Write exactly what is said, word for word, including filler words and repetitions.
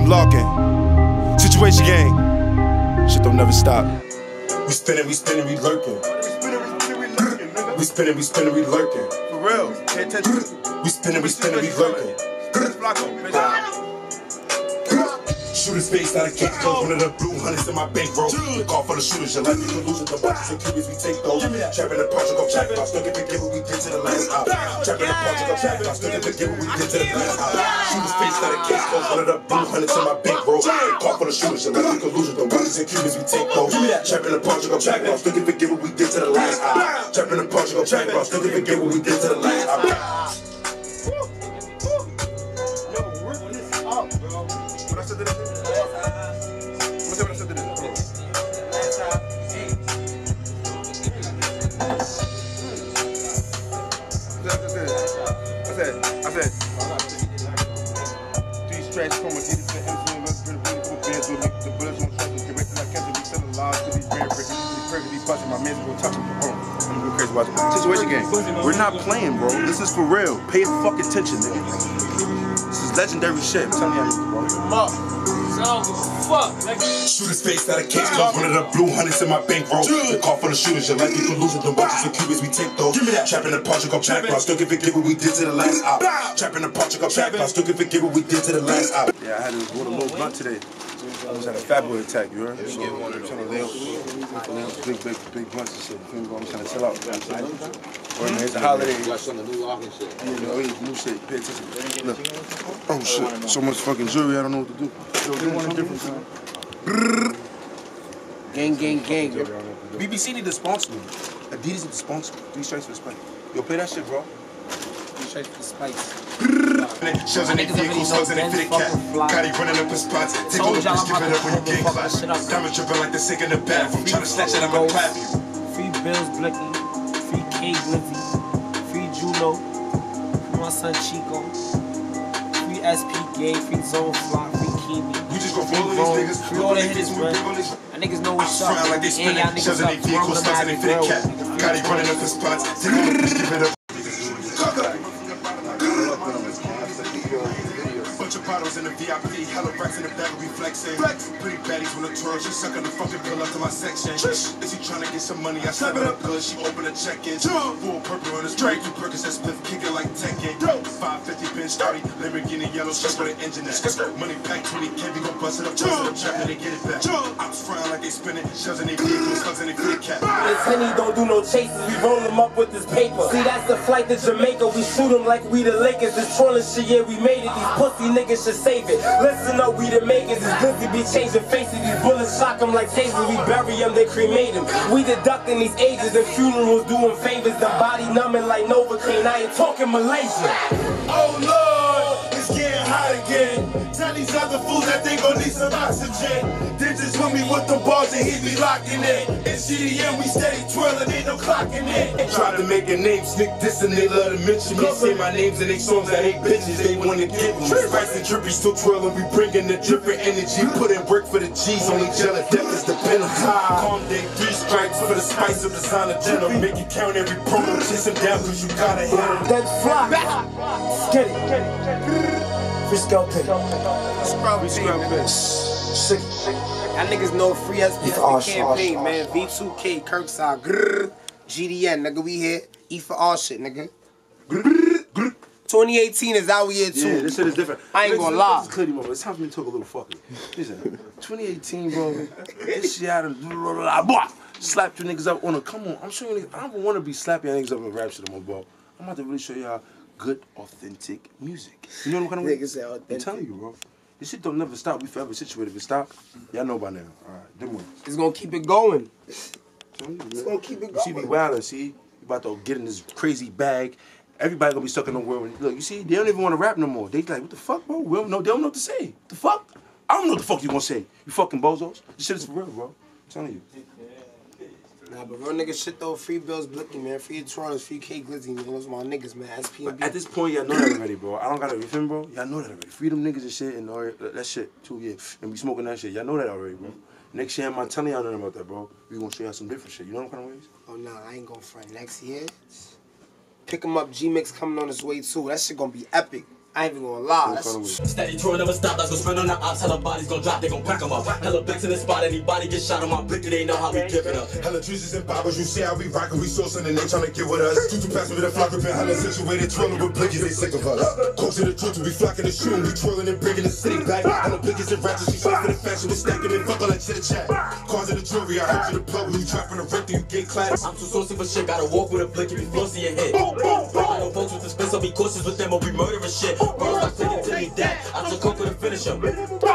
blocking. Situation gang. Shit don't never stop. We spinning, we spinning, we lurking. We spinning, we spinning, we lurking. For real, pay attention. We spinning, we spinning, we lurking. Shooters face out of case close, one of the blue hundreds in my bankroll. The call for the shooters, your life you can lose it. The boxes and cubes, we take those. Trapping the project, go track, I still can forget what we did to the last hour. Trapping the project, go track, I still can forget what we did to the last hour. Shooters face out of case close, one of the blue hundreds in my bankroll. The call for the shooters, your life you can lose it. The boxes and cubes, we take those. Trapping the project, go track, I still can forget what we did to the last hour. Trapping the project, go track, I still can forget what we did to the last hour. Situation game. We're not playing, bro. This is for real. Pay fucking attention, nigga. This is legendary shit. I'm telling you, bro. Fuck. Shooters face out of case close, one of the blue hundreds in my bankroll. The call for the shooters, your life you can lose it. The boxes and cubes, we take those. Trapping the project, go track, I still can forget what we did to the last hour. Trapping the project, go track, I still can forget what we did to the last hour. Yeah, I had to go to a little blunt today. I was at a fat boy attack, you heard? So I'm trying to lay out big, big, big blunts and shit. You feel me? I'm trying to chill out. Or man, it's a holiday. You got something new out and shit. You know, it's new shit. Pay attention. Look. Oh shit. So much fucking jewelry, I don't know what to do. Yo, do one different time. Gang, gang, gang. B B C need to sponsor me. Adidas need to sponsor me. Three strikes for the spike. Yo, play that shit, bro. Three strikes for the spikes. Shells in their vehicles, slugs in their fitted cap. Gotti running up his spots. Take a look, bitch, give it up when you gang clash. Diamond dripping like the sink in the bath. I'm trying to snatch it, I'ma clap you. Free Bills Blicky. Free K Glizzy. Free Julo. Free my son Chico. Free S P Gay. Free Zone Fly. Free Kimi. We just go follow these niggas. Free all the hitters, man. And niggas know what's up. Like they spinning. Shells in their vehicles, slugs in their fitted cap. Gotti running up his spots. Take a look, bitch, give it up. Bottles in the V I P, hella racks in the bag, we flexing. Flex. Pretty baddies with a tour, she sucking the fucking pill up to my section. Is he trying to get some money? I slap it up good, she open a check-in. Full purple on his drink, two perkins that split, kick it like Tekken. five fifty bench starty, Lamborghini yellow, straight with an engine that. Money pack twenty K, we gon' bust it up, bust it up, trap and they get it back. I'm frying like they spinning, shells in their vehicles, slugs in their fitted cap. This Henny don't do no chases, we roll him up with this paper. See, that's the flight to Jamaica, we shoot him like we the Lakers. This trolling shit, yeah, we made it. These pussy niggas should save it. Listen up, we the makers. It's good to be changing faces. These bullets shock them like tasers. We bury them, they cremate them. We deducting these ages and funerals, doing favors. The body numbing like Novocaine. I ain't talking Malaysia. Oh Lord, it's getting hot again. Tell these other fools that they gon' need some oxygen. Then just with me with the balls and he be locking it. In C D M we steady twirling, ain't no clocking it. Try to make a name, sneak this and they love to mention me. Say my names in they songs that hate bitches, they wanna get me. Spice and drippy still twirling, we bringing the different energy. Put in work for the G's, only jealous death is the penalty. Calm day, three strikes for the spice of designer dinner. Make you count every promo, chase him down cause you gotta hit him. That's fly. Get it, get it, get it. Free scalp pin. Scrub pin. Sick. Y'all niggas know free S P campaign, man. V two K, Kirkside, grrr. G D N, nigga, we here. E for all shit, nigga. Grrr, grrr. twenty eighteen is out here too. Yeah, this shit is different. I ain't gonna lie. This is it's time for me to talk a little fucking. Listen, twenty eighteen, bro. This shit out of blah, blah, blah, slap you niggas up on a. Come on, I'm showing you. I don't want to be slapping niggas up in rap shit no more, bro. I'm about to really show y'all good, authentic music. You know what kind of Niggas say authentic. I'm telling you, bro. This shit don't never stop. We forever situated. If it stop, y'all know by now. All right, them ones. It's gonna keep it going. It's gonna keep it going. She be wildin', see? You about to get in this crazy bag. Everybody gonna be stuck in the world. Look, you see, they don't even want to rap no more. They like, what the fuck, bro? We don't know. They don't know what to say. What the fuck? I don't know what the fuck you gonna say. You fucking bozos. This shit is for real, bro. I'm telling you. Nah, but real nigga shit though, free Bills Blicky, man. Free Toronto, free K Glizzy, man. Those my niggas, man. S P and B. At this point, y'all know that already, bro. I don't gotta, you feel me, bro? Y'all know that already. Freedom niggas and shit and all that shit, too, yeah. And we smoking that shit. Y'all know that already, bro. Next year, I'm not telling y'all nothing about that, bro. We gonna show y'all some different shit. You know what kind of ways? Oh, nah, I ain't gonna front. Next year, pick 'em up. G-Mix coming on his way, too. That shit gonna be epic. I ain't even gonna lie. Steady touring, never stop. Let's go spin on the ops. Hella bodies gon' drop, they gon' pack them up. Hella blicks in the spot, anybody get shot on my blick, they know how we give it up. Hella juices and bobbers, you see how we rockin', we sourcing and they tryna get with us. Two two passes with a flock of hella situated, twirling with blickies, they sick of us. Coach to the truth, we flocking the shoe, we twirling and bringing the city back. Hella blickies and ratchets, she fight for the fashion, we stacking and fucking like chit chat. Cars in the jewelry, I heard you the plug, you trapping the rent, you get class. I'm too saucy for shit, gotta walk with a blick if you flossy and hit. I know folks with the spin, so be cautious with them or we murdering shit. Bros like taking to me that. I took coke with a finisher.